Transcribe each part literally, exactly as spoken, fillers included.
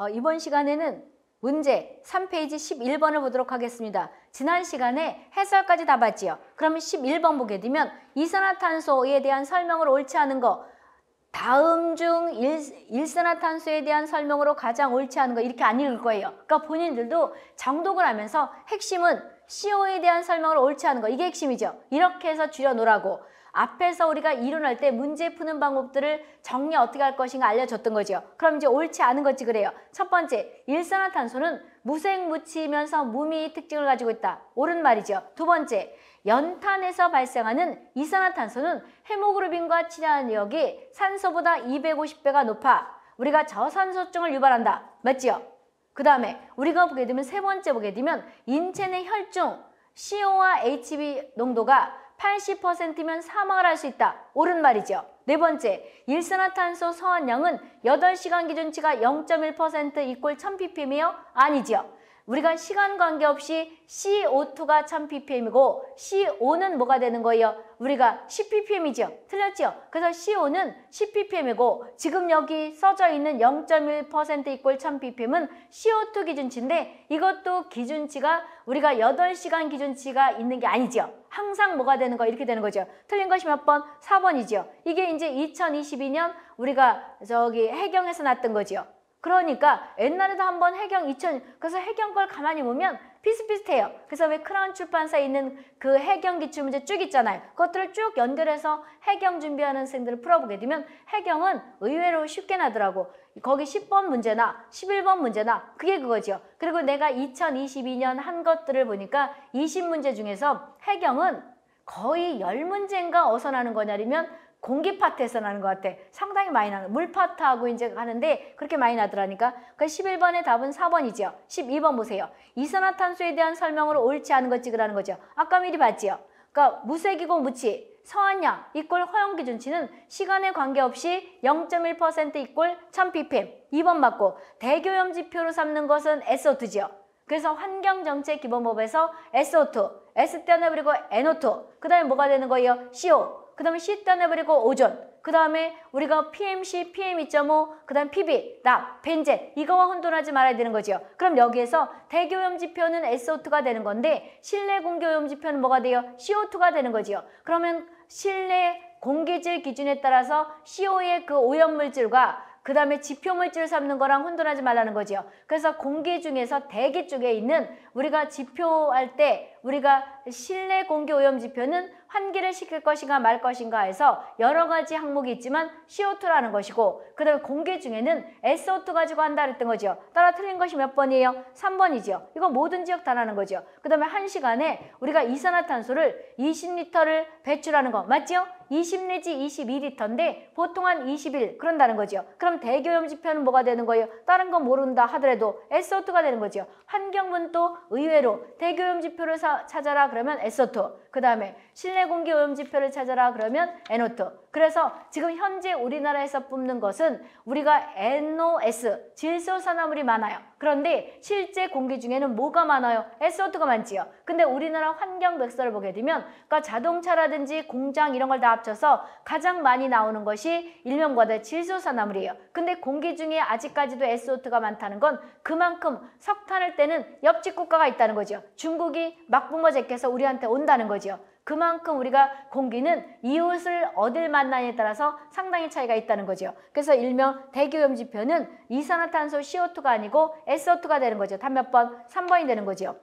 어, 이번 시간에는 문제 삼 페이지 십일 번을 보도록 하겠습니다. 지난 시간에 해설까지 다 봤지요. 그러면 십일 번 보게 되면 이산화탄소에 대한 설명으로 옳지 않은 거, 다음 중 일, 일산화탄소에 대한 설명으로 가장 옳지 않은 거 이렇게 안 읽을 거예요. 그러니까 본인들도 정독을 하면서 핵심은 씨오에 대한 설명으로 옳지 않은 거, 이게 핵심이죠. 이렇게 해서 줄여놓으라고. 앞에서 우리가 이론할 때 문제 푸는 방법들을 정리 어떻게 할 것인가 알려줬던 거죠. 그럼 이제 옳지 않은 것이 그래요. 첫 번째, 일산화탄소는 무색무취면서 무미 특징을 가지고 있다. 옳은 말이죠. 두 번째, 연탄에서 발생하는 이산화탄소는 헤모글로빈과 친화력이 산소보다 이백오십 배가 높아 우리가 저산소증을 유발한다. 맞지요? 그 다음에 우리가 보게 되면 세 번째 보게 되면 인체 내 혈중 씨오와 에이치비 농도가 팔십 퍼센트면 사망을 할 수 있다. 옳은 말이죠. 네 번째, 일산화탄소 소환량은 여덟 시간 기준치가 영 점 일 퍼센트 이꼴 천 ppm이요? 아니죠. 우리가 시간 관계없이 씨오투가 천 ppm이고 씨오는 뭐가 되는 거예요? 우리가 십 ppm이죠. 틀렸죠? 그래서 씨오는 십 ppm이고 지금 여기 써져 있는 영 점 일 퍼센트 이꼴 천 ppm은 씨오투 기준치인데 이것도 기준치가 우리가 여덟 시간 기준치가 있는 게 아니죠. 항상 뭐가 되는 거 이렇게 되는 거죠. 틀린 것이 몇 번? 사 번이죠. 이게 이제 이천이십이 년 우리가 저기 해경에서 났던 거죠. 그러니까 옛날에도 한번 해경 이천 그래서 해경 걸 가만히 보면 비슷비슷해요. 그래서 왜 크라운 출판사에 있는 그 해경 기출 문제 쭉 있잖아요. 그것들을 쭉 연결해서 해경 준비하는 학생들을 풀어보게 되면 해경은 의외로 쉽게 나더라고. 거기 십 번 문제나 십일 번 문제나 그게 그거죠. 그리고 내가 이천이십이 년 한 것들을 보니까 이십 문제 중에서 해경은 거의 십 문제인가 어디서 나는 거냐면 공기 파트에서 나는 것 같아. 상당히 많이 나는. 물 파트하고 이제 하는데 그렇게 많이 나더라니까. 그 십일 번의 답은 사 번이죠. 십이 번 보세요. 이산화탄소에 대한 설명으로 옳지 않은 것 찍으라는 거죠. 아까 미리 봤지요. 그러니까 무색이고 무치, 서한량 이꼴 허용 기준치는 시간에 관계없이 영 점 일 퍼센트 이꼴 천 ppm. 이 번 맞고 대교염 지표로 삼는 것은 에스오투죠. 그래서 환경정책기본법에서 에스오투, S 떼어내버리고 엔오투, 그 다음에 뭐가 되는 거예요? 씨오. 그 다음에 C 떼어내버리고 오존, 그 다음에 우리가 피엠씨, 피엠 이 점 오, 그 다음 피비, 납, 벤젠 이거와 혼돈하지 말아야 되는 거죠. 그럼 여기에서 대기오염 지표는 에스오투가 되는 건데 실내 공기오염 지표는 뭐가 돼요? 씨오투가 되는 거죠. 그러면 실내 공기질 기준에 따라서 씨오의 그 오염물질과 그 다음에 지표물질을 삼는 거랑 혼돈하지 말라는 거죠. 그래서 공기 중에서 대기 쪽에 있는 우리가 지표할 때 우리가 실내 공기 오염 지표는 환기를 시킬 것인가 말 것인가 해서 여러 가지 항목이 있지만 씨오투라는 것이고 그 다음에 공기 중에는 에스오투 가지고 한다 그랬던 거죠. 따라 틀린 것이 몇 번이에요? 삼 번이죠. 이거 모든 지역 다 나는 거죠. 그 다음에 한 시간에 우리가 이산화탄소를 이십 리터를 배출하는 거 맞죠? 이십 내지 이십이 리터인데 보통 한 이십일 그런다는 거죠. 그럼 대기오염 지표는 뭐가 되는 거예요? 다른 건 모른다 하더라도 에스오투가 되는 거죠. 환경은 또 의외로 대기오염 지표를 사, 찾아라 그러면 에스오투, 그 다음에 실내 공기 오염 지표를 찾아라 그러면 엔오투. 그래서 지금 현재 우리나라에서 뽑는 것은 우리가 엔오에스, 질소산화물이 많아요. 그런데 실제 공기 중에는 뭐가 많아요? 에스오투가 많지요. 근데 우리나라 환경 백서를 보게 되면 그러니까 자동차라든지 공장 이런 걸 다 합쳐서 가장 많이 나오는 것이 일명과다 질소산화물이에요. 근데 공기 중에 아직까지도 에스오투가 많다는 건 그만큼 석탄을 떼는 옆집 국가가 있다는 거죠. 중국이 막붕어 제껴서 우리한테 온다는 거죠. 그만큼 우리가 공기는 이웃을 어딜 만나냐에 따라서 상당히 차이가 있다는 거죠. 그래서 일명 대기오염 지표는 이산화탄소 씨오투가 아니고 에스오투가 되는 거죠. 답 몇 번? 삼 번이 되는 거죠.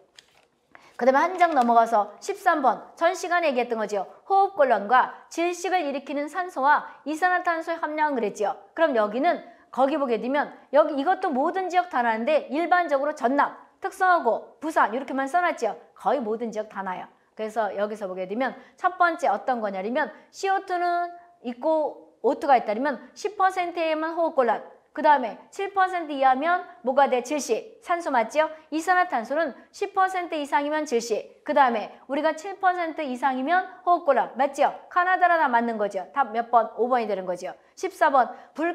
그 다음에 한 장 넘어가서 십삼 번 전 시간에 얘기했던 거죠. 호흡곤란과 질식을 일으키는 산소와 이산화탄소의 함량을 그랬죠. 그럼 여기는 거기 보게 되면 여기 이것도 모든 지역 다 나는데 일반적으로 전남, 특성화고, 부산 이렇게만 써놨죠. 거의 모든 지역 다 나요. 그래서 여기서 보게 되면 첫 번째 어떤 거냐면 씨오투는 있고 오투가 있다면 십 퍼센트에만 호흡곤란, 그 다음에 칠 퍼센트 이하면 뭐가 돼? 질식, 산소 맞죠? 이산화탄소는 십 퍼센트 이상이면 질식, 그 다음에 우리가 칠 퍼센트 이상이면 호흡곤란 맞죠? 카나다라 다 맞는 거죠. 답 몇 번? 오 번이 되는 거죠. 십사 번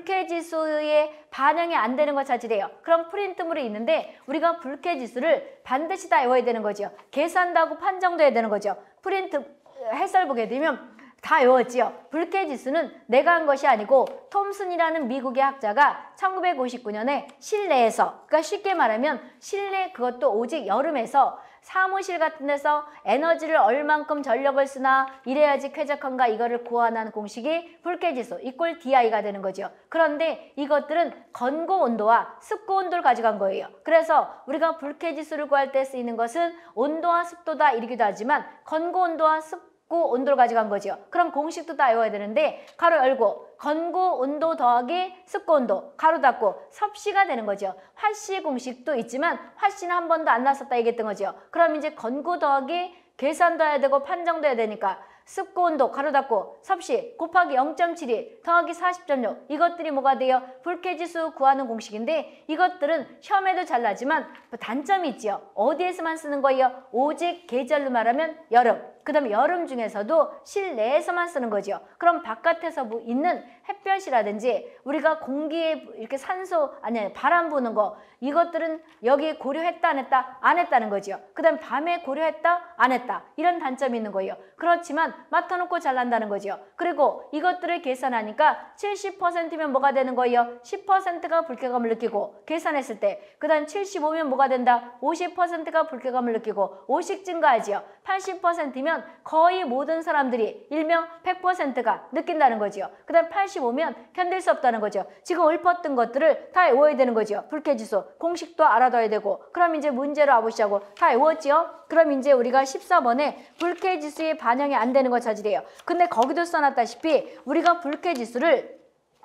불쾌지수에 반영이 안 되는 것 자체래요. 그럼 프린트물이 있는데 우리가 불쾌지수를 반드시 다 외워야 되는 거죠. 계산도 하고 판정도 해야 되는 거죠. 프린트 해설 보게 되면 다 외웠지요. 불쾌지수는 내가 한 것이 아니고 톰슨이라는 미국의 학자가 천구백오십구 년에 실내에서, 그러니까 쉽게 말하면 실내, 그것도 오직 여름에서 사무실 같은 데서 에너지를 얼만큼 전력을 쓰나 이래야지 쾌적한가, 이거를 고안한 공식이 불쾌지수 이꼴 디아이가 되는 거죠. 그런데 이것들은 건고 온도와 습고 온도를 가져간 거예요. 그래서 우리가 불쾌지수를 구할 때 쓰이는 것은 온도와 습도다 이러기도 하지만 건고 온도와 습 온도를 가져간 거죠. 그럼 공식도 다 외워야 되는데 가로 열고 건고 온도 더하기 습고 온도 가로 닫고 섭씨가 되는 거죠. 화씨 공식도 있지만 화씨는 한 번도 안 나왔었다 얘기했던 거죠. 그럼 이제 건고 더하기 계산도 해야 되고 판정도 해야 되니까 습고 온도 가로 닫고 섭씨 곱하기 영 점 칠이 더하기 사십 점 육, 이것들이 뭐가 돼요? 불쾌지수 구하는 공식인데 이것들은 시험에도 잘 나지만 단점이 있지요. 어디에서만 쓰는 거예요? 오직 계절로 말하면 여름. 그 다음에 여름 중에서도 실내에서만 쓰는 거죠. 그럼 바깥에서 뭐 있는 햇볕이라든지 우리가 공기에 이렇게 산소, 아니 바람 부는 거, 이것들은 여기 고려했다 안 했다? 안 했다는 거죠. 그 다음에 밤에 고려했다 안 했다? 이런 단점이 있는 거예요. 그렇지만 맡아놓고 잘난다는 거죠. 그리고 이것들을 계산하니까 칠십 퍼센트면 뭐가 되는 거예요? 십 퍼센트가 불쾌감을 느끼고 계산했을 때, 그 다음 칠십오면 뭐가 된다? 오십 퍼센트가 불쾌감을 느끼고 오십 증가하지요. 팔십 퍼센트면 거의 모든 사람들이 일명 백 퍼센트가 느낀다는 거죠. 그 다음 팔십오면 견딜 수 없다는 거죠. 지금 읊었던 것들을 다 외워야 되는 거죠. 불쾌지수 공식도 알아둬야 되고. 그럼 이제 문제로 와보시자고. 다 외웠지요? 그럼 이제 우리가 십사 번에 불쾌지수의 반영이 안 되는 거 찾으래요. 근데 거기도 써놨다시피 우리가 불쾌지수를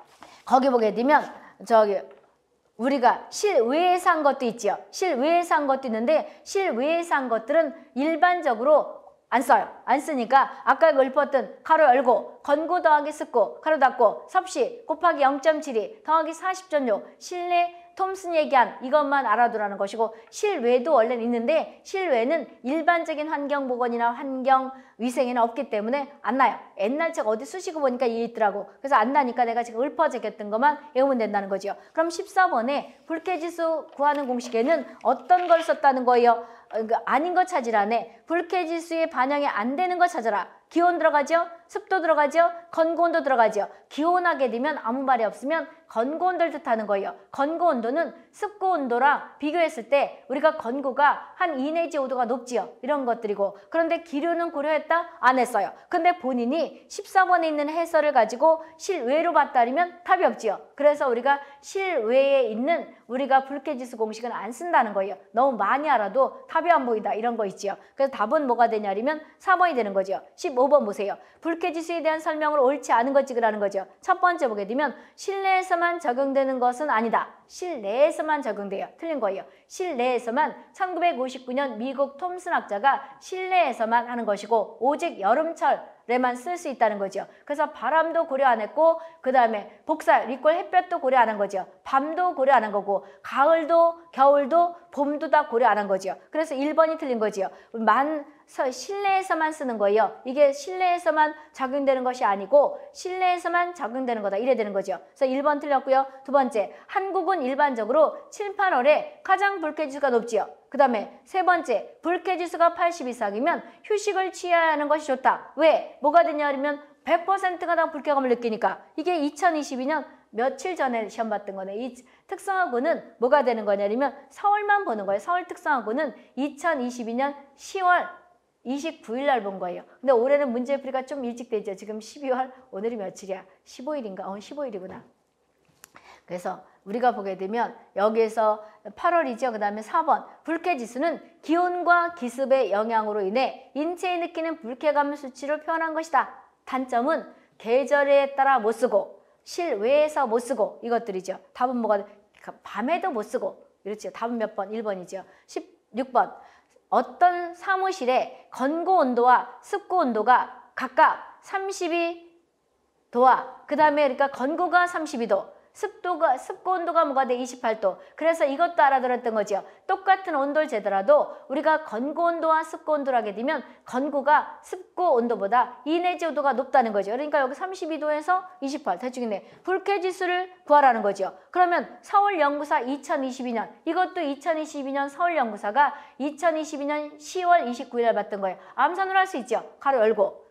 거기 보게 되면 저기 우리가 실외에서 한 것도 있지요. 실외에서 한 것도 있는데 실외에서 한 것들은 일반적으로 안 써요. 안 쓰니까 아까 읊었던 가로 열고 건고 더하기 습고 가로 닫고 섭씨 곱하기 영 점 칠이 더하기 사십 점 육, 실내 톰슨 얘기한 이것만 알아두라는 것이고, 실외도 원래는 있는데 실외는 일반적인 환경보건이나 환경위생에는 없기 때문에 안 나요. 옛날 책 어디 쓰시고 보니까 이게 있더라고. 그래서 안 나니까 내가 지금 읊어주겠던 것만 외우면 된다는 거죠. 그럼 십사 번에 불쾌지수 구하는 공식에는 어떤 걸 썼다는 거예요? 아닌 거 찾으라네. 불쾌지수의 반영이 안 되는 거 찾아라. 기온 들어가죠? 습도 들어가죠? 건고온도 들어가죠? 기온하게 되면 아무 말이 없으면 건고온도를 뜻하는 거예요. 건고온도는 습고온도랑 비교했을 때 우리가 건고가 한 이 내지 오 도가 높지요. 이런 것들이고, 그런데 기류는 고려했다? 안 했어요. 근데 본인이 십사 번에 있는 해설을 가지고 실외로 봤다면 답이 없지요. 그래서 우리가 실외에 있는 우리가 불쾌지수 공식은 안 쓴다는 거예요. 너무 많이 알아도 답이 안 보인다 이런 거 있지요. 그래서 답은 뭐가 되냐면 사 번이 되는 거죠. 십오 번 보세요. 불쾌지수에 대한 설명을 옳지 않은 것 찍으라는 거죠. 첫 번째 보게 되면 실내에서만 적용되는 것은 아니다. 실내에서만 적용돼요. 틀린 거예요. 실내에서만 천구백오십구 년 미국 톰슨 학자가 실내에서만 하는 것이고 오직 여름철에만 쓸 수 있다는 거죠. 그래서 바람도 고려 안 했고 그 다음에 복살, 리콜, 햇볕도 고려 안 한 거죠. 밤도 고려 안 한 거고 가을도 겨울도 봄도 다 고려 안 한 거죠. 그래서 일 번이 틀린 거죠. 만 실내에서만 쓰는 거예요. 이게 실내에서만 적용되는 것이 아니고 실내에서만 적용되는 거다. 이래 되는 거죠. 그래서 일 번 틀렸고요. 두 번째, 한국은 일반적으로 칠, 팔월에 가장 불쾌지수가 높지요. 그 다음에 세 번째, 불쾌지수가 팔십 이상이면 휴식을 취해야 하는 것이 좋다. 왜? 뭐가 되냐면 백 퍼센트가 다 불쾌감을 느끼니까. 이게 이천이십이 년 며칠 전에 시험 봤던 거네. 이 특성화고는 뭐가 되는 거냐면 서울만 보는 거예요. 서울 특성화고는 이천이십이 년 시월 이십구 일 날 본 거예요. 근데 올해는 문제풀이가 좀 일찍 되죠. 지금 십이월, 오늘이 며칠이야? 십오 일인가? 어, 십오 일이구나. 그래서 우리가 보게 되면 여기에서 팔월이죠. 그 다음에 사 번, 불쾌지수는 기온과 기습의 영향으로 인해 인체에 느끼는 불쾌감 수치를 표현한 것이다. 단점은 계절에 따라 못 쓰고 실외에서 못 쓰고 이것들이죠. 답은 뭐가 돼? 밤에도 못 쓰고. 그렇죠. 답은 몇 번? 일 번이죠. 십육 번. 어떤 사무실의 건고 온도와 습고 온도가 각각 삼십이 도와 그 다음에 그러니까 건고가 삼십이 도, 습도가 습고 온도가 뭐가 돼? 이십팔 도. 그래서 이것도 알아들었던 거죠. 똑같은 온도를 재더라도 우리가 건고 온도와 습고 온도를 하게 되면 건고가 습고 온도보다 이 내지 오 도가 높다는 거죠. 그러니까 여기 삼십이 도에서 이십팔, 대충 있네. 불쾌지수를 구하라는 거죠. 그러면 서울연구사 이천이십이 년, 이것도 이천이십이 년 서울연구사가 이천이십이 년 시월 이십구 일 날 봤던 거예요. 암산으로 할 수 있죠. 가로 열고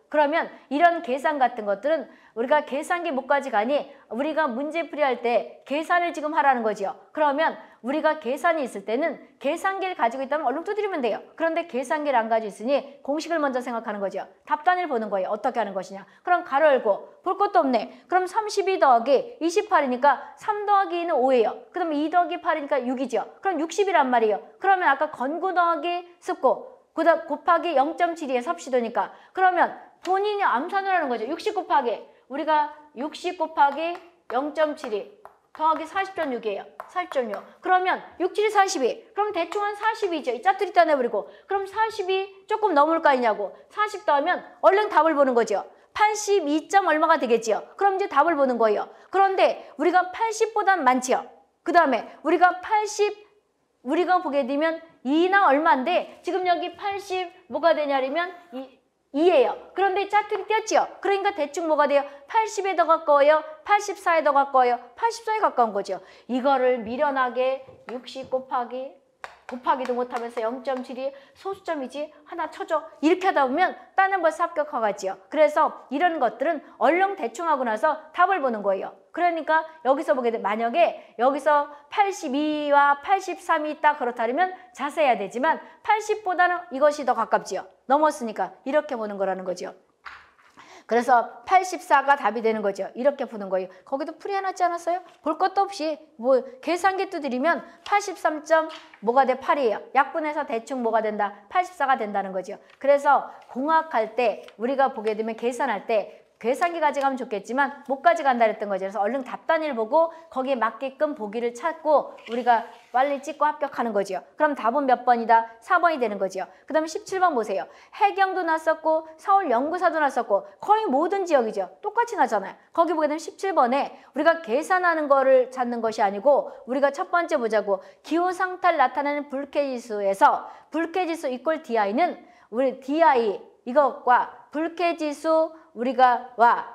그러면 이런 계산 같은 것들은 우리가 계산기 못까지 가니 우리가 문제 풀이할 때 계산을 지금 하라는 거죠. 그러면 우리가 계산이 있을 때는 계산기를 가지고 있다면 얼른 두드리면 돼요. 그런데 계산기를 안 가지고 있으니 공식을 먼저 생각하는 거죠. 답단을 보는 거예요. 어떻게 하는 것이냐. 그럼 가로 열고 볼 것도 없네. 그럼 삼십이 더하기 이십팔이니까 삼 더하기 이는 오예요. 그럼 이 더하기 팔이니까 육이죠. 그럼 육십이란 말이에요. 그러면 아까 건구 더하기 습고 그다음 곱하기 영 점 칠이에 섭씨도니까 그러면 본인이 암산을 하는 거죠. 육십 곱하기 우리가 육십 곱하기 영 점 칠이 더하기 사십 점 육이에요. 사십 점 육. 그러면 육, 칠이 사십이. 그럼 대충 한 사십이죠. 이 짜투리 따내버리고. 그럼 사십이 조금 넘을 거 아니냐고. 사십 더하면 얼른 답을 보는 거죠. 팔십이 점 얼마가 되겠지요. 그럼 이제 답을 보는 거예요. 그런데 우리가 팔십보단 많지요. 그 다음에 우리가 팔십 우리가 보게 되면 이나 얼마인데 지금 여기 팔십 뭐가 되냐면 이예요. 그런데 짜투리 띄었지요. 그러니까 대충 뭐가 돼요? 팔십에 더 가까워요? 팔십사에 더 가까워요? 팔십사에 가까운 거죠. 이거를 미련하게 육십 곱하기 곱하기도 못하면서 영 점 칠이 소수점이지 하나 쳐줘. 이렇게 하다 보면 딴은 벌써 합격하겠지요. 그래서 이런 것들은 얼른 대충 하고 나서 답을 보는 거예요. 그러니까 여기서 보게 되면 만약에 여기서 팔십이와 팔십삼이 있다 그렇다면 자세해야 되지만 팔십보다는 이것이 더 가깝지요. 넘었으니까 이렇게 보는 거라는 거죠. 그래서 팔십사가 답이 되는 거죠. 이렇게 푸는 거예요. 거기도 풀이해놨지 않았어요? 볼 것도 없이 뭐 계산기 두드리면 팔십삼 점 뭐가 돼? 팔이에요. 약분해서 대충 뭐가 된다? 팔십사가 된다는 거죠. 그래서 공학할 때 우리가 보게 되면 계산할 때 계산기 가져가면 좋겠지만 못 가져간다 그랬던 거죠. 그래서 얼른 답단위를 보고 거기에 맞게끔 보기를 찾고 우리가 빨리 찍고 합격하는 거죠. 그럼 답은 몇 번이다? 사 번이 되는 거죠. 그 다음에 십칠 번 보세요. 해경도 났었고 서울 연구사도 났었고 거의 모든 지역이죠. 똑같이 나잖아요. 거기 보게 되면 십칠 번에 우리가 계산하는 거를 찾는 것이 아니고 우리가 첫 번째 보자고 기후 상태를 나타내는 불쾌지수에서 불쾌지수 이퀄 디아이는 우리 디아이 이것과 불쾌지수 우리가 와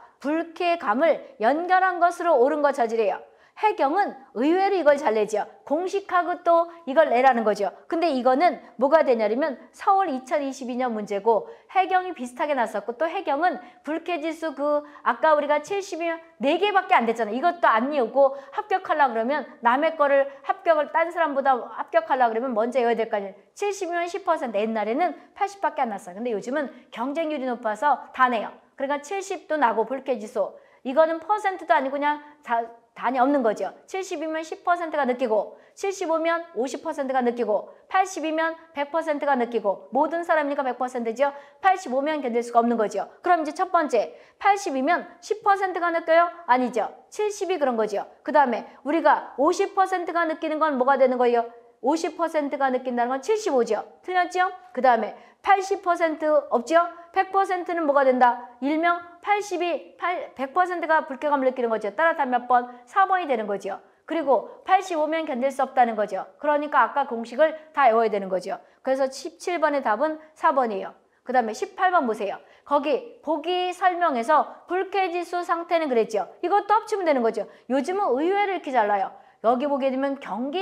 불쾌감을 연결한 것으로 옳은 것 저지래요. 해경은 의외로 이걸 잘 내죠. 공식하고 또 이걸 내라는 거죠. 근데 이거는 뭐가 되냐면 서울 이천이십이 년 문제고 해경이 비슷하게 났었고 또 해경은 불쾌지수 그 아까 우리가 칠십이면 네 개밖에 안 됐잖아요. 이것도 안 외우고 합격하려고 그러면 남의 거를 합격을 딴 사람보다 합격하려고 그러면 먼저 외워야 될 거 아니에요. 칠십이면 십 퍼센트 옛날에는 팔십밖에 안 났어요. 근데 요즘은 경쟁률이 높아서 다 내요. 그러니까 칠십도 나고 불쾌지수 이거는 퍼센트도 아니고 그냥 다 단위 없는 거죠. 칠십이면 십 퍼센트가 느끼고 칠십오면 오십 퍼센트가 느끼고 팔십이면 백 퍼센트가 느끼고 모든 사람이니까 백 퍼센트죠. 팔십오면 견딜 수가 없는 거죠. 그럼 이제 첫 번째 팔십이면 십 퍼센트가 느껴요? 아니죠. 칠십이 그런 거죠. 그 다음에 우리가 오십 퍼센트가 느끼는 건 뭐가 되는 거예요? 오십 퍼센트가 느낀다는 건 칠십오죠. 틀렸죠? 그 다음에 팔십 퍼센트 없죠? 백 퍼센트는 뭐가 된다? 일명 팔십이, 백 퍼센트가 불쾌감을 느끼는 거죠. 따라서 몇 번? 사 번이 되는 거죠. 그리고 팔십오면 견딜 수 없다는 거죠. 그러니까 아까 공식을 다 외워야 되는 거죠. 그래서 십칠 번의 답은 사 번이에요. 그 다음에 십팔 번 보세요. 거기 보기 설명에서 불쾌지수 상태는 그랬죠. 이것도 합치면 되는 거죠. 요즘은 의외로 이렇게 잘나요. 여기 보게 되면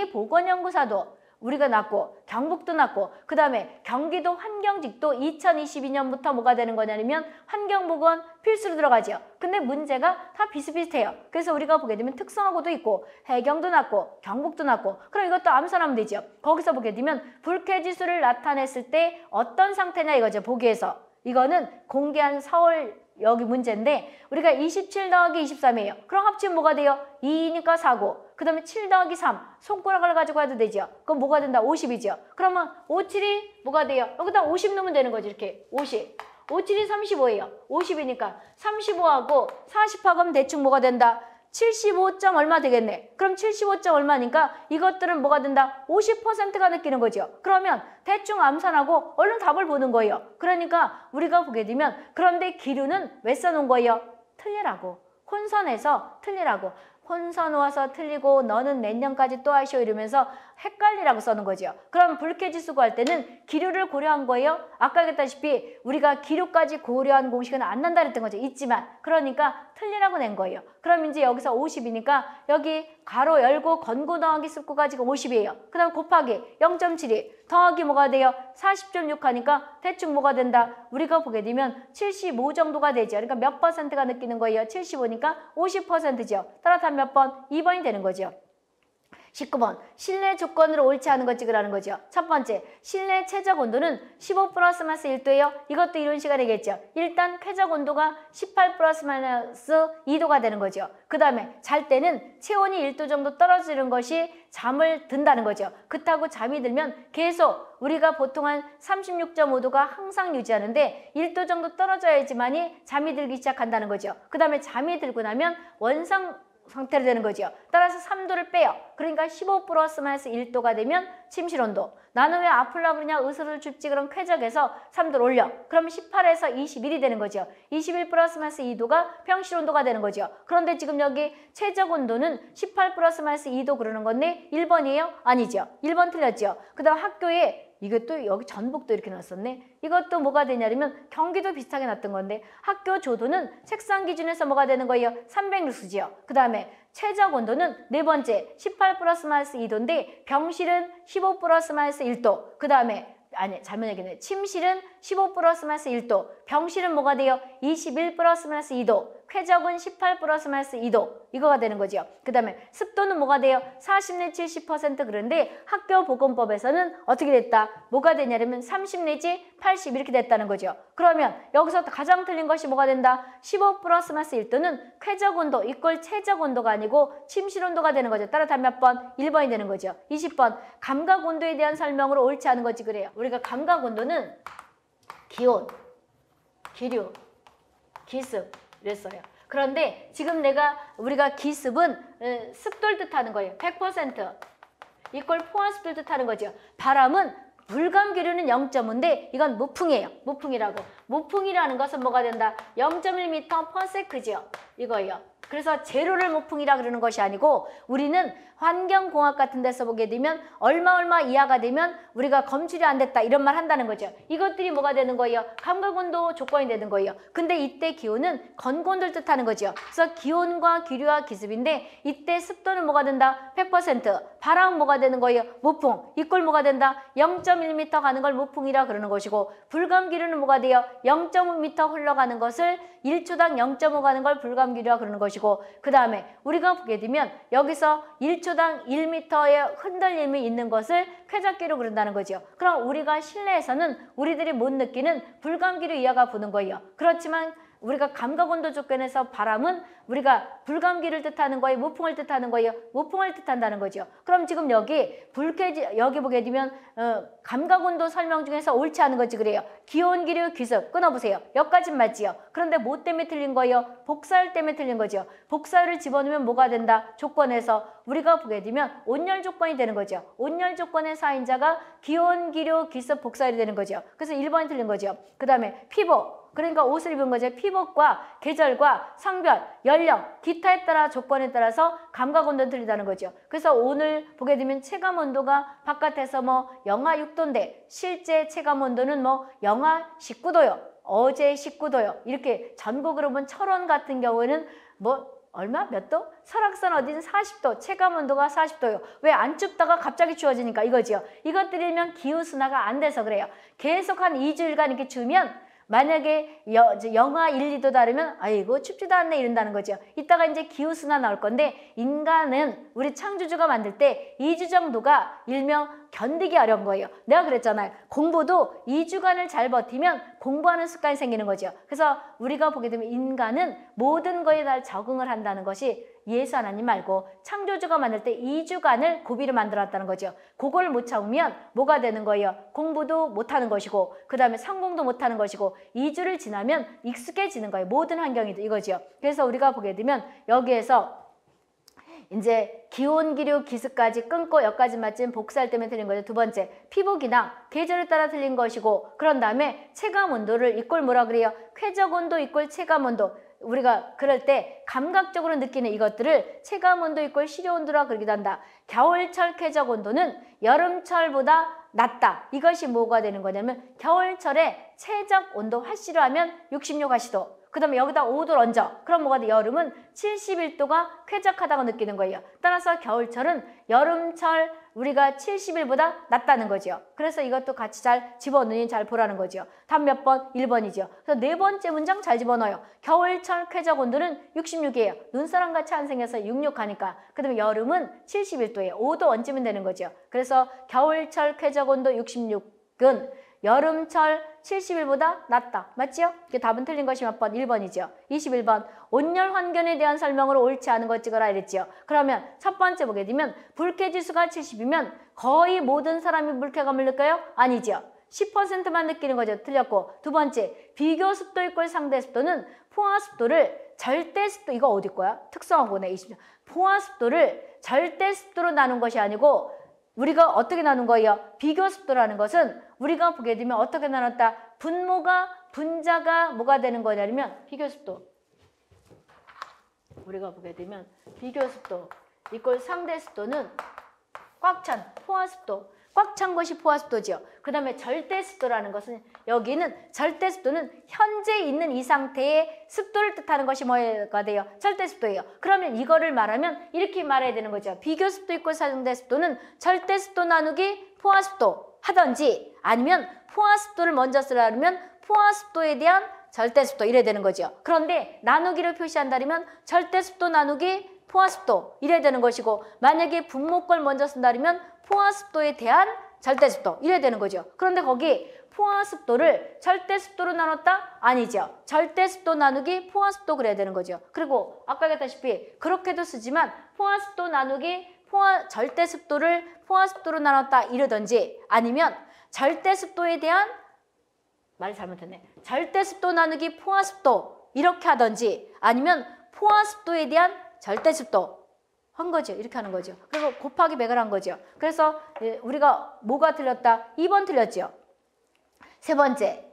경기보건연구사도 우리가 났고 경북도 났고 그 다음에 경기도 환경직도 이천이십이 년부터 뭐가 되는 거냐면 환경보건 필수로 들어가죠. 근데 문제가 다 비슷비슷해요. 그래서 우리가 보게 되면 특성화고도 있고 해경도 났고 경북도 났고 그럼 이것도 암산하면 되죠. 거기서 보게 되면 불쾌지수를 나타냈을 때 어떤 상태냐 이거죠. 보기에서. 이거는 공개한 서울 여기 문제인데 우리가 이십칠 더하기 이십삼이에요. 그럼 합치면 뭐가 돼요? 이니까 사고. 그 다음에 칠 더하기 삼. 손가락을 가지고 해도 되죠. 그럼 뭐가 된다? 오십이죠. 그러면 오십칠이 뭐가 돼요? 여기다 오십 넣으면 되는 거죠. 이렇게 오십. 오십칠이 삼십오예요. 오십이니까 삼십오하고 사십하고 대충 뭐가 된다? 칠십오 점 얼마 되겠네. 그럼 칠십오 점 얼마니까 이것들은 뭐가 된다? 오십 퍼센트가 느끼는 거죠. 그러면 대충 암산하고 얼른 답을 보는 거예요. 그러니까 우리가 보게 되면 그런데 기류는 왜 써놓은 거예요? 틀리라고. 혼선해서 틀리라고. 혼선 와서 틀리고 너는 몇 년까지 또 하시오 이러면서 헷갈리라고 써는 거죠. 그럼 불쾌지수 구할 때는 기류를 고려한 거예요. 아까 얘기했다시피 우리가 기류까지 고려한 공식은 안 난다 그랬던 거죠. 있지만 그러니까 틀리라고 낸 거예요. 그럼 이제 여기서 오십이니까 여기 가로 열고 건고 더하기 습고가 지금 오십이에요. 그 다음 곱하기 영 점 칠이 더하기 뭐가 돼요? 사십 점 육 하니까 대충 뭐가 된다? 우리가 보게 되면 칠십오 정도가 되죠. 그러니까 몇 퍼센트가 느끼는 거예요? 칠십오니까 오십 퍼센트죠. 따라서 몇 번? 이 번이 되는 거죠. 십구 번 실내 조건으로 옳지 않은 것 찍으라는 거죠. 첫 번째, 실내 최적 온도는 십오 플러스 마이너스 일 도예요. 이것도 이런 식이 되겠죠. 일단 쾌적 온도가 십팔 플러스 마이너스 이 도가 되는 거죠. 그 다음에 잘 때는 체온이 일 도 정도 떨어지는 것이 잠을 든다는 거죠. 그렇다고 잠이 들면 계속 우리가 보통 한 삼십육 점 오 도가 항상 유지하는데 일 도 정도 떨어져야지만이 잠이 들기 시작한다는 거죠. 그 다음에 잠이 들고 나면 원상 상태로 되는 거죠. 따라서 삼 도를 빼요. 그러니까 십오 플러스 마이너스 일 도가 되면 침실 온도. 나는 왜 아플라 그러냐? 의술을 줍지. 그럼 쾌적에서 삼 도를 올려. 그럼 십팔에서 이십일이 되는 거죠. 이십일 플러스 마이너스 이 도가 평실 온도가 되는 거죠. 그런데 지금 여기 최적 온도는 십팔 플러스 마이너스 이 도 그러는 건데 일 번이에요? 아니죠. 일 번 틀렸죠. 그 다음 학교에 이것도 여기 전북도 이렇게 놨었네. 이것도 뭐가 되냐면 경기도 비슷하게 놨던 건데 학교 조도는 책상 기준에서 뭐가 되는 거예요? 삼백 룩스지요. 그 다음에 최적 온도는 네 번째 십팔 플러스 마이너스 이 도인데 병실은 십오 플러스 마이너스 일 도. 그 다음에 아니 잘못 얘기했네. 침실은 십오 플러스 마이너스 일 도. 병실은 뭐가 돼요? 이십일 플러스 마이너스 이 도. 쾌적은 십팔 플러스 마이너스 이 도. 이거가 되는 거죠. 그 다음에 습도는 뭐가 돼요? 사십 내지 칠십 퍼센트 그런데 학교 보건법에서는 어떻게 됐다? 뭐가 되냐면 삼십 내지 팔십 이렇게 됐다는 거죠. 그러면 여기서 가장 틀린 것이 뭐가 된다? 십오 플러스 마이너스 일 도는 쾌적 온도 이꼴 최적 온도가 아니고 침실 온도가 되는 거죠. 따라 다몇 번? 일 번이 되는 거죠. 이십 번 감각 온도에 대한 설명으로 옳지 않은 거지 그래요. 우리가 감각 온도는 기온, 기류, 기습 이랬어요. 그런데 지금 내가 우리가 기습은 습도를 뜻하는 거예요. 백 퍼센트 이꼴 포함 습도를 뜻하는 거죠. 바람은 물감 기류는 영 점 오인데 이건 무풍이에요. 무풍이라고. 무풍이라는 것은 뭐가 된다? 영 점 일 미터 퍼 세컨드죠. 이거예요. 그래서 제로를 무풍이라 그러는 것이 아니고 우리는 환경공학 같은 데서 보게 되면 얼마 얼마 이하가 되면 우리가 검출이 안 됐다 이런 말 한다는 거죠. 이것들이 뭐가 되는 거예요? 감각온도 조건이 되는 거예요. 근데 이때 기온은 건고온도를 뜻하는 거죠. 그래서 기온과 기류와 기습인데 이때 습도는 뭐가 된다? 백 퍼센트. 바람은 뭐가 되는 거예요? 무풍. 이꼴 뭐가 된다? 영 점 일 미터 가는 걸 무풍이라 그러는 것이고 불감 기류는 뭐가 돼요? 영 점 오 미터 흘러가는 것을 일 초당 영 점 오 가는 걸 불감 기류라 그러는 것이고 그 다음에 우리가 보게 되면 여기서 일 초당 일 미터의 흔들림이 있는 것을 쾌적기로 그런다는 거죠. 그럼 우리가 실내에서는 우리들이 못 느끼는 불감기류 이하가 부는 거예요. 그렇지만 우리가 감각온도 조건에서 바람은 우리가 불감기를 뜻하는 거예요? 무풍을 뜻하는 거예요? 무풍을 뜻한다는 거죠. 그럼 지금 여기 불쾌지 여기 보게 되면 어, 감각온도 설명 중에서 옳지 않은 거지 그래요. 기온, 기류, 기습 끊어보세요. 여기까지는 맞지요. 그런데 뭐 때문에 틀린 거예요? 복사율 때문에 틀린 거죠. 복사율을 집어넣으면 뭐가 된다? 조건에서 우리가 보게 되면 온열 조건이 되는 거죠. 온열 조건의 사인자가 기온, 기류, 기습, 복사율이 되는 거죠. 그래서 일 번이 틀린 거죠. 그 다음에 피복. 그러니까 옷을 입은 거죠. 피복과 계절과 성별, 연령, 기타에 따라 조건에 따라서 감각온도는 틀리다는 거죠. 그래서 오늘 보게 되면 체감온도가 바깥에서 뭐 영하 육 도인데 실제 체감온도는 뭐 영하 십구 도요. 어제 십구 도요. 이렇게 전국으로 보면 철원 같은 경우에는 뭐 얼마? 몇 도? 설악산 어디는 사십 도, 체감온도가 사십 도요. 왜 안 춥다가 갑자기 추워지니까 이거지요. 이것들이면 기후순화가 안 돼서 그래요. 계속 한 이 주일간 이렇게 추우면 만약에 여, 영하 일, 이 도 다르면 아이고 춥지도 않네 이런다는 거죠. 이따가 이제 기후순화 나올 건데 인간은 우리 창조주가 만들 때 이 주 정도가 일명 견디기 어려운 거예요. 내가 그랬잖아요. 공부도 이 주간을 잘 버티면 공부하는 습관이 생기는 거죠. 그래서 우리가 보게 되면 인간은 모든 거에 다 적응을 한다는 것이 예수 하나님 말고 창조주가 만들 때 이 주간을 고비를 만들었다는 거죠. 그걸 못 참으면 뭐가 되는 거예요? 공부도 못하는 것이고 그 다음에 성공도 못하는 것이고 이 주를 지나면 익숙해지는 거예요. 모든 환경이 이거죠. 그래서 우리가 보게 되면 여기에서 이제 기온, 기류, 기습까지 끊고 여기까지 맞힌 복사할 때문에 틀린 거죠. 두 번째, 피복이나 계절에 따라 틀린 것이고 그런 다음에 체감온도를 이꼴 뭐라 그래요? 쾌적온도 이꼴 체감온도. 우리가 그럴 때 감각적으로 느끼는 이것들을 체감온도 이꼴 실효온도라 그러기도 한다. 겨울철 쾌적온도는 여름철보다 낮다. 이것이 뭐가 되는 거냐면 겨울철에 최적 온도 화씨로 하면 육십육 화씨도 그 다음에 여기다 오 도를 얹어. 그럼 뭐가 돼? 여름은 칠십일 도가 쾌적하다고 느끼는 거예요. 따라서 겨울철은 여름철 우리가 칠십일보다 낮다는 거죠. 그래서 이것도 같이 잘 집어넣으니 잘 보라는 거죠. 답 몇 번? 일 번이죠. 그래서 네 번째 문장 잘 집어넣어요. 겨울철 쾌적 온도는 육십육이에요. 눈사람 같이 안 생겨서 육십육 하니까. 그 다음에 여름은 칠십일 도예요. 오 도 얹으면 되는 거죠. 그래서 겨울철 쾌적 온도 육십육은 여름철 칠십일보다 낮다. 맞죠? 답은 틀린 것이 몇 번? 일 번이죠. 이십일 번. 온열 환경에 대한 설명으로 옳지 않은 것 찍어라 이랬죠. 그러면 첫 번째 보게 되면 불쾌지수가 칠십이면 거의 모든 사람이 불쾌감을 느껴요? 아니죠. 십 퍼센트만 느끼는 거죠. 틀렸고. 두 번째, 비교 습도 이꼴 상대 습도는 포화 습도를 절대 습도, 이거 어디 거야? 특성하고네. 이십 년. 포화 습도를 절대 습도로 나눈 것이 아니고 우리가 어떻게 나눈 거예요? 비교 습도라는 것은 우리가 보게 되면 어떻게 나눴다? 분모가 분자가 뭐가 되는 거냐면 비교 습도. 우리가 보게 되면 비교 습도 이꼴 상대 습도는 꽉 찬 포화 습도. 꽉 찬 것이 포화 습도죠. 그 다음에 절대 습도라는 것은 여기는 절대 습도는 현재 있는 이 상태의 습도를 뜻하는 것이 뭐가 돼요? 절대 습도예요. 그러면 이거를 말하면 이렇게 말해야 되는 거죠. 비교 습도 이꼴 상대 습도는 절대 습도 나누기 포화 습도 하든지 아니면 포화 습도를 먼저 쓰려면 포화 습도에 대한 절대 습도 이래야 되는 거죠. 그런데 나누기를 표시한다면 절대 습도 나누기 포화 습도 이래야 되는 것이고 만약에 분모걸 먼저 쓴다면 포화 습도에 대한 절대 습도 이래야 되는 거죠. 그런데 거기 포화 습도를 절대 습도로 나눴다? 아니죠. 절대 습도 나누기 포화 습도 그래야 되는 거죠. 그리고 아까 얘기했다시피 그렇게도 쓰지만 포화 습도 나누기 포화 절대 습도를 포화 습도로 나눴다 이러든지 아니면 절대 습도에 대한 말 잘못했네. 절대 습도 나누기 포화 습도 이렇게 하든지 아니면 포화 습도에 대한 절대 습도 한 거죠. 이렇게 하는 거죠. 그리고 곱하기 백을 한 거죠. 그래서 우리가 뭐가 틀렸다? 이 번 틀렸죠. 세 번째,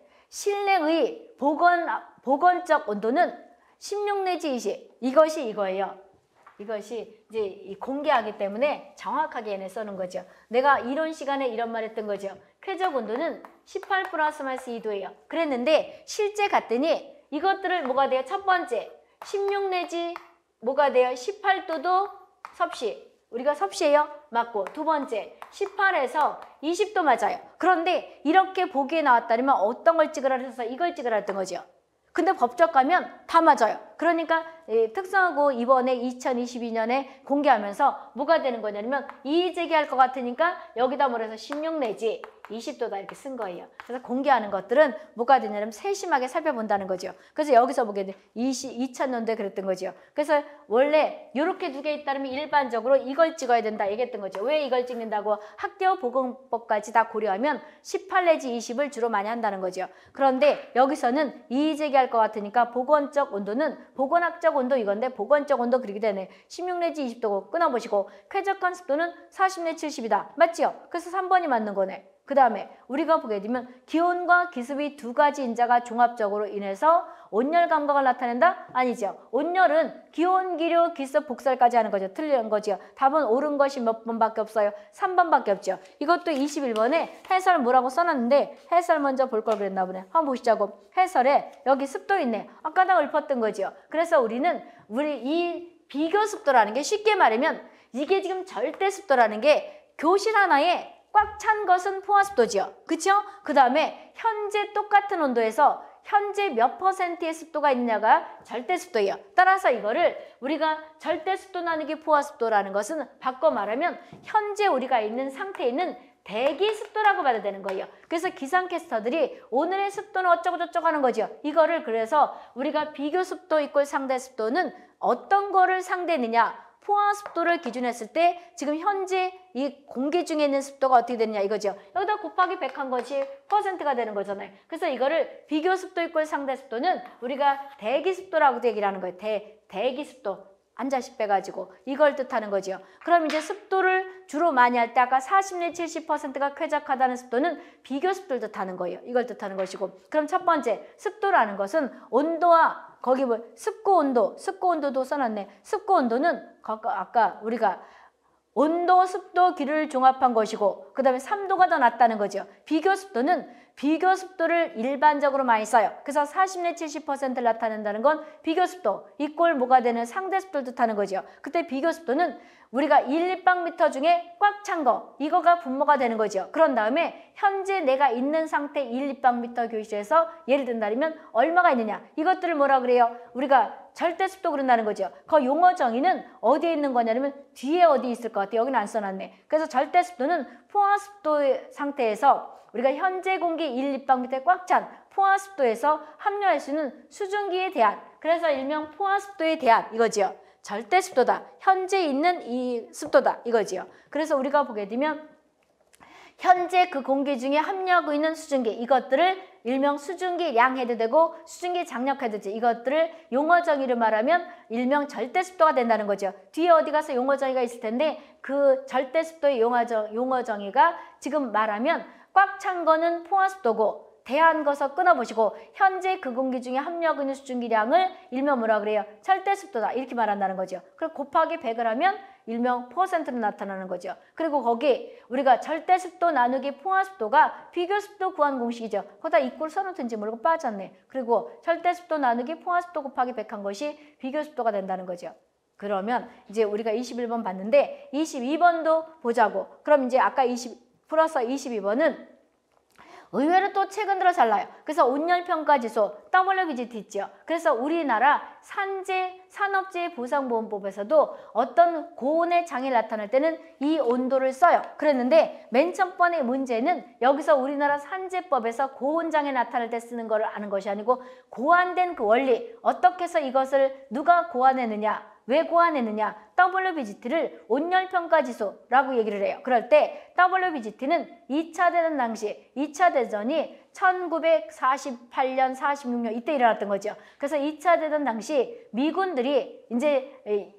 실내의 보건, 보건적 온도는 십육 내지 이십. 이것이 이거예요. 이것이 이제 공개하기 때문에 정확하게 얘네 써는 거죠. 내가 이론 시간에 이런 말 했던 거죠. 쾌적 온도는 십팔 플러스 마이너스 이 도예요. 그랬는데 실제 갔더니 이것들을 뭐가 돼요? 첫 번째, 십육 내지 뭐가 돼요? 십팔 도도 섭씨. 우리가 섭씨예요? 맞고. 두 번째, 십팔에서 이십 도 맞아요. 그런데 이렇게 보기에 나왔다면 어떤 걸 찍으라 해서 이걸 찍으라 했던 거죠. 근데 법적 가면 다 맞아요. 그러니까 특성하고 이번에 이천이십이 년에 공개하면서 뭐가 되는 거냐면 이의 제기할 것 같으니까 여기다 뭐래서 십육 내지 이십 도다 이렇게 쓴 거예요. 그래서 공개하는 것들은 뭐가 되냐면 세심하게 살펴본다는 거죠. 그래서 여기서 보게 돼 이천 년도에 그랬던 거죠. 그래서 원래 이렇게 두 개 있다면 일반적으로 이걸 찍어야 된다 얘기했던 거죠. 왜 이걸 찍는다고? 학교보건법까지 다 고려하면 십팔 내지 이십을 주로 많이 한다는 거죠. 그런데 여기서는 이의 제기할 것 같으니까 보건적 온도는 보건학적 온도 이건데 보건적 온도 그렇게 되네. 십육 내지 이십 도고 끊어보시고 쾌적한 습도는 사십 내지 칠십이다. 맞지요? 그래서 삼 번이 맞는 거네. 그 다음에 우리가 보게 되면 기온과 기습이 두 가지 인자가 종합적으로 인해서 온열 감각을 나타낸다? 아니죠. 온열은 기온, 기류, 기습, 복설까지 하는 거죠. 틀린 거죠. 답은 옳은 것이 몇 번밖에 없어요? 삼 번밖에 없죠. 이것도 이십일 번에 해설 뭐라고 써놨는데 해설 먼저 볼 걸 그랬나 보네. 한번 보시자고. 해설에 여기 습도 있네. 아까 다 읊었던 거죠. 그래서 우리는 우리 이 비교 습도라는 게 쉽게 말하면 이게 지금 절대 습도라는 게 교실 하나에 꽉 찬 것은 포화 습도죠. 그쵸? 그 다음에 현재 똑같은 온도에서 현재 몇 퍼센트의 습도가 있느냐가 절대 습도예요. 따라서 이거를 우리가 절대 습도 나누기 포화 습도라는 것은 바꿔 말하면 현재 우리가 있는 상태에 있는 대기 습도라고 봐야 되는 거예요. 그래서 기상캐스터들이 오늘의 습도는 어쩌고 저쩌고 하는 거죠. 이거를 그래서 우리가 비교 습도 이꼴 상대 습도는 어떤 거를 상대느냐 포화 습도를 기준했을 때 지금 현재 이 공기 중에 있는 습도가 어떻게 되느냐 이거죠. 여기다 곱하기 백 한 것이 퍼센트가 되는 거잖아요. 그래서 이거를 비교 습도 이꼴 상대 습도는 우리가 대기 습도라고 얘기를 하는 거예요. 대, 대기 습도. 한자씩 빼가지고 이걸 뜻하는 거죠. 그럼 이제 습도를 주로 많이 할 때 아까 사십 내지 칠십 퍼센트가 쾌적하다는 습도는 비교 습도를 뜻하는 거예요. 이걸 뜻하는 것이고 그럼 첫 번째 습도라는 것은 온도와 거기 뭐 습고 온도, 습고 온도도 써놨네. 습고 온도는 아까 우리가 온도, 습도, 기류를 종합한 것이고 그 다음에 삼 도가 더 낮다는 거죠. 비교 습도는 비교 습도를 일반적으로 많이 써요. 그래서 사십 내 칠십 퍼센트를 나타낸다는 건 비교 습도 이꼴 뭐가 되는 상대 습도를 뜻하는 거죠. 그때 비교 습도는 우리가 일立方미터 중에 꽉 찬 거 이거가 분모가 되는 거죠. 그런 다음에 현재 내가 있는 상태 일立方미터 교실에서 예를 든다면 얼마가 있느냐 이것들을 뭐라 그래요? 우리가 절대 습도 그런다는 거죠. 그 용어 정의는 어디에 있는 거냐면 뒤에 어디 있을 것 같아요. 여기는 안 써놨네. 그래서 절대 습도는 포화 습도 상태에서 우리가 현재 공기 일立方미터에 꽉 찬 포화 습도에서 함유할 수 있는 수증기에 대한 그래서 일명 포화 습도에 대한 이거지요. 절대 습도다. 현재 있는 이 습도다. 이거지요. 그래서 우리가 보게 되면 현재 그 공기 중에 함유하고 있는 수증기 이것들을 일명 수증기량 해도 되고 수증기 장력 해도 되지. 이것들을 용어 정의를 말하면 일명 절대 습도가 된다는 거죠. 뒤에 어디 가서 용어 정의가 있을 텐데 그 절대 습도의 용어, 정, 용어 정의가 지금 말하면 꽉 찬 거는 포화 습도고 대한 것을 끊어보시고 현재 그 공기 중에 함유하고 있는 수증기량을 일명 뭐라 그래요? 절대 습도다 이렇게 말한다는 거죠. 그리고 곱하기 백을 하면 일명 퍼센트로 나타나는 거죠. 그리고 거기 우리가 절대 습도 나누기 포화 습도가 비교 습도 구한 공식이죠. 거기다 이꼴 써놓든지 모르고 빠졌네. 그리고 절대 습도 나누기 포화 습도 곱하기 백 한 것이 비교 습도가 된다는 거죠. 그러면 이제 우리가 이십일 번 봤는데 이십이 번도 보자고. 그럼 이제 아까 이십 플러스 이십이 번은 의외로 또 최근 들어 잘 나요. 그래서 온열평가지수 더블유비지티 있죠. 그래서 우리나라 산재 산업재해 보상보험법에서도 어떤 고온의 장애를 나타낼 때는 이 온도를 써요. 그랬는데 맨 첫 번의 문제는 여기서 우리나라 산재법에서 고온 장애 나타낼 때 쓰는 거를 아는 것이 아니고 고안된 그 원리 어떻게 해서 이것을 누가 고안했느냐 왜 고안했느냐 더블유비지티를 온열평가지수라고 얘기를 해요. 그럴 때 더블유비지티는 이 차 대전 당시 이 차 대전이 천구백사십팔 년, 사십육 년 이때 일어났던 거죠. 그래서 이 차 대전 당시 미군들이 이제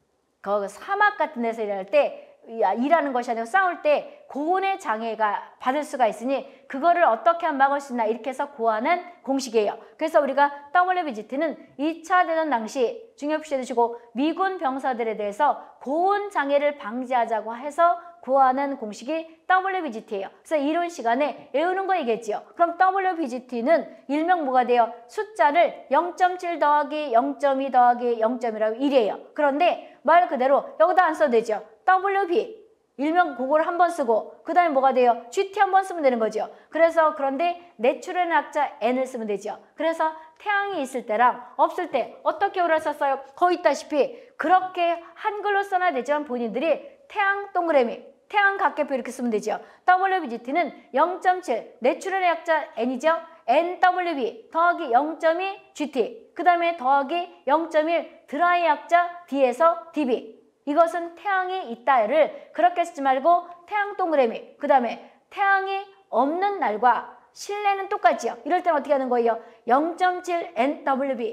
그 사막 같은 데서 일할 때 일하는 것이 아니고 싸울 때 고온의 장애가 받을 수가 있으니 그거를 어떻게 하면 막을 수 있나 이렇게 해서 고안한 공식이에요. 그래서 우리가 더블유비지티는 이 차 대전 당시 중요시 해두시고 미군 병사들에 대해서 고온 장애를 방지하자고 해서 구하는 공식이 더블유비지티예요. 그래서 이론 시간에 외우는 거 얘기했지요. 그럼 더블유비지티는 일명 뭐가 돼요? 숫자를 영 점 칠 더하기 영 점 이 더하기 영 점 일이라고 일이에요. 그런데 말 그대로 여기다 안 써도 되죠. 더블유비 일명 그걸 한 번 쓰고 그 다음에 뭐가 돼요? 지티 한 번 쓰면 되는 거죠. 그래서 그런데 내추럴 학자 n을 쓰면 되죠. 그래서 태양이 있을 때랑 없을 때 어떻게 오라 썼어요? 거기 있다시피 그렇게 한글로 써놔야 되지만 본인들이 태양 동그라미 태양 각계표 이렇게 쓰면 되죠. 더블유비지티는 영 점 칠 내추럴 약자 n이죠. 엔더블유비 더하기 영 점 이 지티 그 다음에 더하기 영 점 일 드라이 약자 D에서 디비 이것은 태양이 있다를 그렇게 쓰지 말고 태양 동그라미 그 다음에 태양이 없는 날과 실내는 똑같지요. 이럴 때는 어떻게 하는 거예요? 영 점 칠 엔더블유비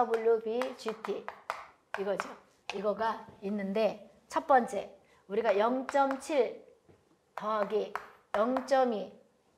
더블유비지티 이거죠. 이거가 있는데 첫 번째 우리가 영 점 칠 더하기 영 점 이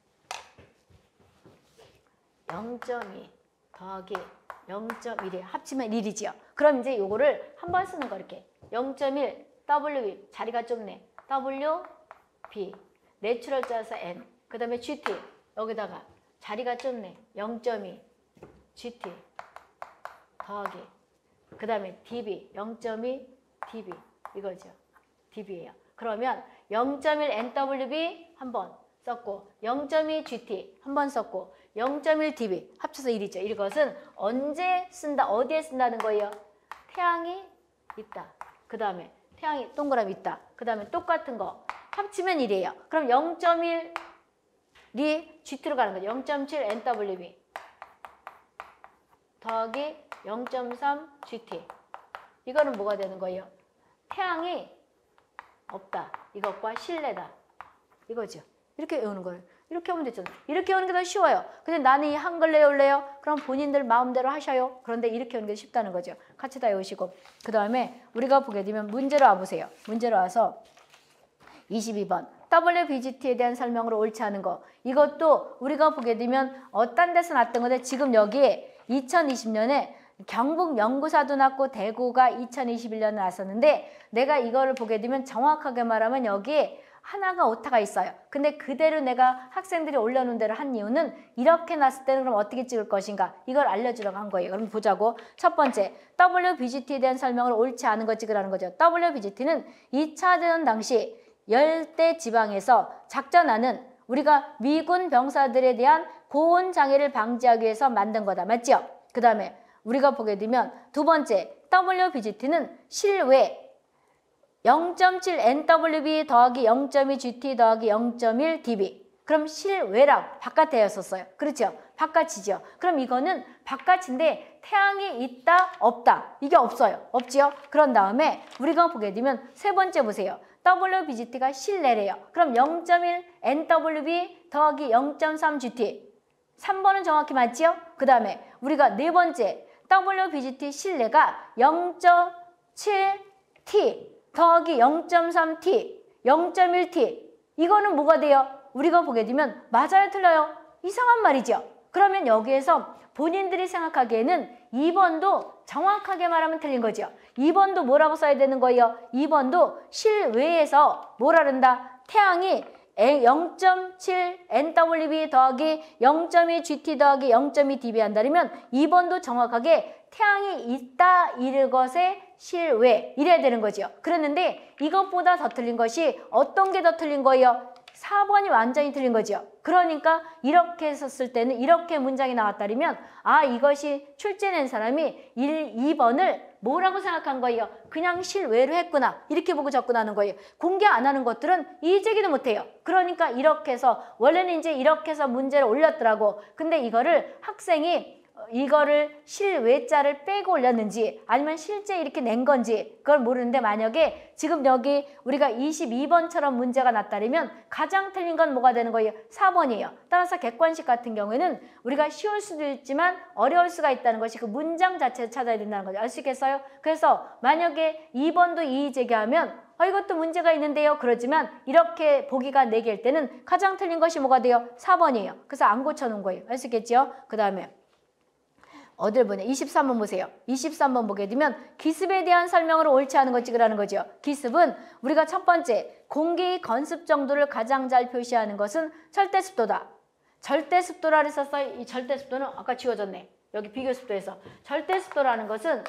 영 점 이 더하기 영 점 일이 합치면 일이지요. 그럼 이제 요거를 한 번 쓰는 거 이렇게 영 점 일 더블유비 자리가 좁네. 더블유비 내추럴 짜서 N 그 다음에 지티 여기다가 자리가 좁네. 영 점 이 지티 더하기 그 다음에 디비 영 점 이 디비 이거죠. 디비예요. 그러면 영 점 일 엔더블유비 한 번 썼고 영 점 이 지티 한 번 썼고 영 점 일 디비 합쳐서 일이죠. 이것은 언제 쓴다 어디에 쓴다는 거예요? 태양이 있다. 그 다음에 태양이 동그라미 있다. 그 다음에 똑같은 거 합치면 일이에요. 그럼 영 점 일이 지티로 가는 거죠. 영 점 칠 엔더블유비 더하기 영 점 삼 지티 이거는 뭐가 되는 거예요? 태양이 없다. 이것과 실내다. 이거죠. 이렇게 외우는 거예요. 이렇게 하면 되잖아요. 이렇게 하는 게 더 쉬워요. 근데 나는 이 한글 외울래요? 그럼 본인들 마음대로 하셔요. 그런데 이렇게 하는 게 쉽다는 거죠. 같이 다 외우시고 그 다음에 우리가 보게 되면 문제로 와보세요. 문제로 와서 이십이 번 더블유비지티에 대한 설명으로 옳지 않은 거 이것도 우리가 보게 되면 어떤 데서 났던 건데 지금 여기에 이천이십 년에 경북 명구사도 났고 대구가 이천이십일 년에 났었는데 내가 이거를 보게 되면 정확하게 말하면 여기에 하나가 오타가 있어요. 근데 그대로 내가 학생들이 올려놓은 대로 한 이유는 이렇게 났을 때는 그럼 어떻게 찍을 것인가 이걸 알려주려고 한 거예요. 그럼 보자고. 첫 번째, 더블유 비 지 티에 대한 설명을 옳지 않은 거 찍으라는 거죠. 더블유 비 지 티는 이 차 대전 당시 열대 지방에서 작전하는 우리가 미군 병사들에 대한 고온 장애를 방지하기 위해서 만든 거다. 맞죠? 그 다음에 우리가 보게 되면 두 번째, 더블유 비 지 티는 실외 영 점 칠 엔 더블유 비 더하기 영 점 이 지 티 더하기 영 점 일 디 비. 그럼 실외랑 바깥에였었어요. 그렇죠? 바깥이죠. 그럼 이거는 바깥인데 태양이 있다 없다 이게 없어요. 없지요? 그런 다음에 우리가 보게 되면 세 번째 보세요. 더블유 비 지 티가 실내래요. 그럼 영 점 일 엔 더블유 비 더하기 영 점 삼 지 티. 삼 번은 정확히 맞지요? 그 다음에 우리가 네 번째 더블유 비 지 티 실내가 영 점 칠 티 더하기 영 점 삼 티, 영 점 일 티. 이거는 뭐가 돼요? 우리가 보게 되면 맞아요, 틀려요? 이상한 말이죠. 그러면 여기에서 본인들이 생각하기에는 이 번도 정확하게 말하면 틀린 거죠. 이 번도 뭐라고 써야 되는 거예요? 이 번도 실외에서 뭐라 그런다? 태양이 영 점 칠 엔 더블유 비 더하기 영 점 이 지 티 더하기 영 점 이 디 비 한다면 이 번도 정확하게 태양이 있다 이럴 것에 실외 이래야 되는 거죠. 그랬는데 이것보다 더 틀린 것이 어떤 게 더 틀린 거예요? 사 번이 완전히 틀린 거죠. 그러니까 이렇게 했었을 때는 이렇게 문장이 나왔다면 아 이것이 출제낸 사람이 일, 이 번을 뭐라고 생각한 거예요? 그냥 실외로 했구나. 이렇게 보고 접근하는 거예요. 공개 안 하는 것들은 이의제기도 못해요. 그러니까 이렇게 해서 원래는 이제 이렇게 해서 문제를 올렸더라고. 근데 이거를 학생이 이거를 실외자를 빼고 올렸는지 아니면 실제 이렇게 낸 건지 그걸 모르는데 만약에 지금 여기 우리가 이십이 번처럼 문제가 났다면 가장 틀린 건 뭐가 되는 거예요? 사 번이에요. 따라서 객관식 같은 경우에는 우리가 쉬울 수도 있지만 어려울 수가 있다는 것이 그 문장 자체를 찾아야 된다는 거죠. 알 수 있겠어요? 그래서 만약에 이 번도 이의 제기하면 어, 이것도 문제가 있는데요. 그러지만 이렇게 보기가 네 개일 때는 가장 틀린 것이 뭐가 돼요? 사 번이에요. 그래서 안 고쳐놓은 거예요. 알 수 있겠죠? 그 다음에 어딜 보냐? 이십삼 번 보세요. 이십삼 번 보게 되면 기습에 대한 설명을 옳지 않은 거 찍으라는 거죠. 기습은 우리가 첫 번째 공기 건습 정도를 가장 잘 표시하는 것은 절대습도다. 절대습도라 했었어요. 이 절대습도는 아까 지워졌네. 여기 비교습도에서. 절대습도라는 것은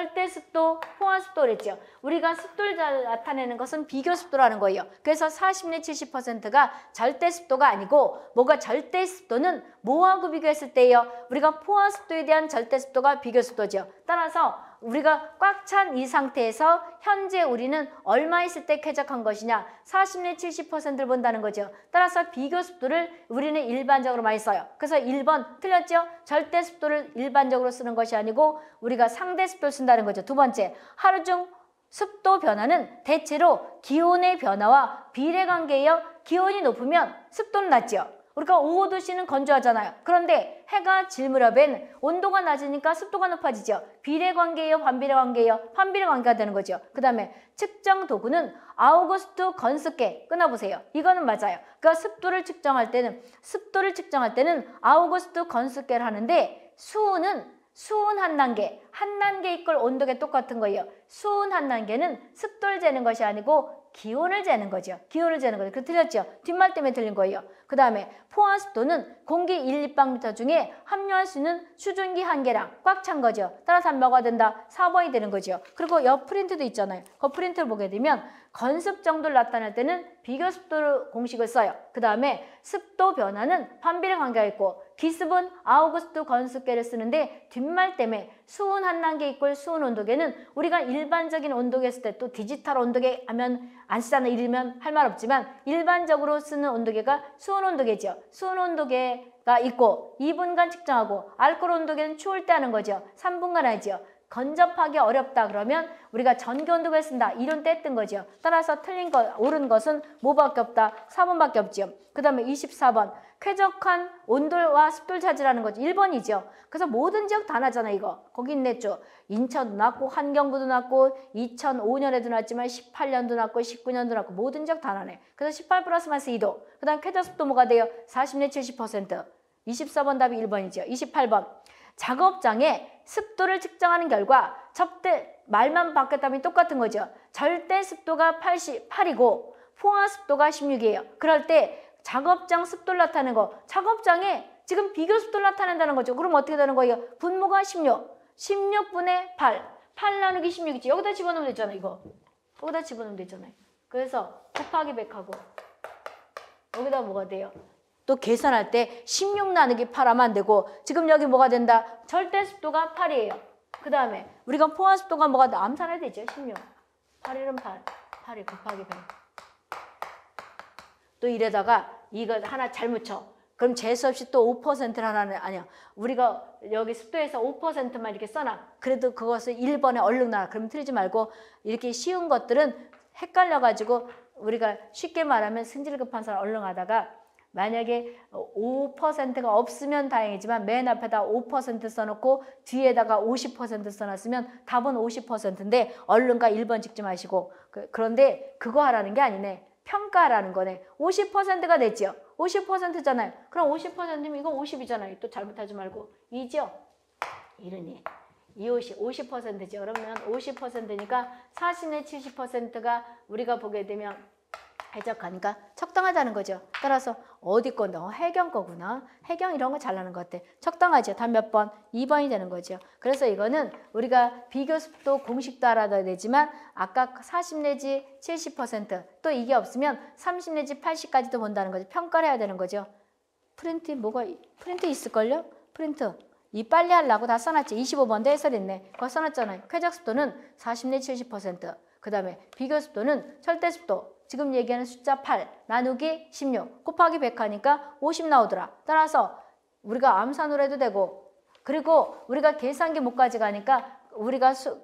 절대습도, 포화습도 그랬죠. 우리가 습도를 잘 나타내는 것은 비교습도라는 거예요. 그래서 사십 내 칠십 퍼센트가 절대습도가 아니고 뭐가 절대습도는 뭐하고 비교했을 때예요? 우리가 포화습도에 대한 절대습도가 비교습도죠. 따라서 우리가 꽉 찬 이 상태에서 현재 우리는 얼마 있을 때 쾌적한 것이냐? 사십 내 칠십 퍼센트를 본다는 거죠. 따라서 비교습도를 우리는 일반적으로 많이 써요. 그래서 일 번 틀렸죠? 절대습도를 일반적으로 쓰는 것이 아니고 우리가 상대습도를 쓴다는 거죠. 두 번째, 하루 중 습도 변화는 대체로 기온의 변화와 비례관계예요. 기온이 높으면 습도는 낮죠. 우리가 오후 두 시는 건조하잖아요. 그런데 해가 질 무렵엔 온도가 낮으니까 습도가 높아지죠. 비례관계예요? 반비례관계예요? 반비례관계가 되는 거죠. 그 다음에 측정 도구는 아우구스트 건스케 끊어보세요. 이거는 맞아요. 그러니까 습도를 측정할 때는 습도를 측정할 때는 아우구스트 건스케를 하는데 수온은 수온 한 단계, 한 단계 이꼴 온도가 똑같은 거예요. 수온 한 단계는 습도를 재는 것이 아니고 기온을 재는 거죠. 기온을 재는 거죠. 그 틀렸죠? 뒷말 때문에 틀린 거예요. 그 다음에 포화습도는 공기 일立方미터 중에 함유할 수 있는 수증기 한계량 꽉 찬 거죠. 따라서 뭐가 된다? 사 번이 되는 거죠. 그리고 옆 프린트도 있잖아요. 그 프린트를 보게 되면 건습 정도를 나타낼 때는 비교습도 공식을 써요. 그 다음에 습도 변화는 반비례 관계가 있고 기습은 아우구스트 건습계를 쓰는데 뒷말 때문에 수온 한 단계 이꼴 수온 온도계는 우리가 일반적인 온도계 했을 때 또 디지털 온도계 하면 안 쓰잖아. 이러면 할 말 없지만 일반적으로 쓰는 온도계가 수온 온도계죠. 수온 온도계가 있고 이 분간 측정하고 알코올 온도계는 추울 때 하는 거죠. 삼 분간 하죠. 건접하기 어렵다 그러면 우리가 전기 온도계를 쓴다. 이런 때 했던 거죠. 따라서 틀린 것, 옳은 것은 뭐밖에 없다? 사 번밖에 없죠. 그 다음에 이십사 번. 쾌적한 온도와 습도를 찾으라는 거죠. 일 번이죠. 그래서 모든 지역 다 나잖아 이거. 거기 있냈죠. 인천도 났고 한경구도 났고 이천오 년에도 났지만 십팔 년도 났고 십구 년도 났고 모든 지역 다 나네. 그래서 십팔 플러스 마이너스 이 도. 그 다음 쾌적습도 뭐가 돼요? 사십 내 칠십 퍼센트. 이십사 번 답이 일 번이죠. 이십팔 번. 작업장에 습도를 측정하는 결과 접대 말만 바뀌었다면 똑같은 거죠. 절대 습도가 팔십팔이고 포화 습도가 십육이에요. 그럴 때 작업장 습도를 나타내는 거, 작업장에 지금 비교 습도를 나타낸다는 거죠. 그럼 어떻게 되는 거예요? 분모가 십육, 십육분의 팔, 팔 나누기 십육이지. 여기다 집어넣으면 되잖아, 이거. 여기다 집어넣으면 되잖아요. 그래서 곱하기 백하고 여기다 뭐가 돼요? 또 계산할 때 십육 나누기 팔 하면 안 되고 지금 여기 뭐가 된다? 절대 습도가 팔이에요. 그 다음에 우리가 포화 습도가 뭐가 암산해야 되죠? 십육. 팔일은 팔. 팔이 곱하기 백. 또 이래다가 이거 하나 잘못 쳐. 그럼 재수 없이 또 오 퍼센트를 하나는 아니야. 우리가 여기 습도에서 오 퍼센트만 이렇게 써놔. 그래도 그것을 일 번에 얼른 놔. 그럼 틀리지 말고 이렇게 쉬운 것들은 헷갈려가지고 우리가 쉽게 말하면 승질 급한 사람 얼른 하다가 만약에 오 퍼센트가 없으면 다행이지만 맨 앞에다 오 퍼센트 써놓고 뒤에다가 오십 퍼센트 써놨으면 답은 오십 퍼센트인데 얼른가 일 번 찍지 마시고 그런데 그거 하라는 게 아니네. 평가라는 거네. 오십 퍼센트가 됐지요. 오십 퍼센트잖아요. 그럼 오십 퍼센트면 이거 오십이잖아요. 또 잘못하지 말고 이죠? 이러니 이오십, 오십 퍼센트죠. 그러면 오십 퍼센트니까 사십 내 칠십 퍼센트가 우리가 보게 되면 해적하니까 적당하다는 거죠. 따라서 어디 건데? 어, 해경 거구나. 해경 이런 거 잘 나는 것 같아. 적당하죠. 답 몇 번? 이 번이 되는 거죠. 그래서 이거는 우리가 비교습도 공식도 알아둬야 되지만 아까 사십 내지 칠십 퍼센트 또 이게 없으면 삼십 내지 팔십까지도 본다는 거죠. 평가를 해야 되는 거죠. 프린트 뭐가 프린트 있을걸요? 프린트. 이 빨리 하려고 다 써놨지. 이십오 번도 해설했네. 그거 써놨잖아요. 쾌적습도는 사십 내 칠십 퍼센트. 그 다음에 비교습도는 절대습도. 지금 얘기하는 숫자 팔 나누기 십육 곱하기 백 하니까 오십 나오더라. 따라서 우리가 암산으로 해도 되고 그리고 우리가 계산기 못 가져가니까 우리가 수,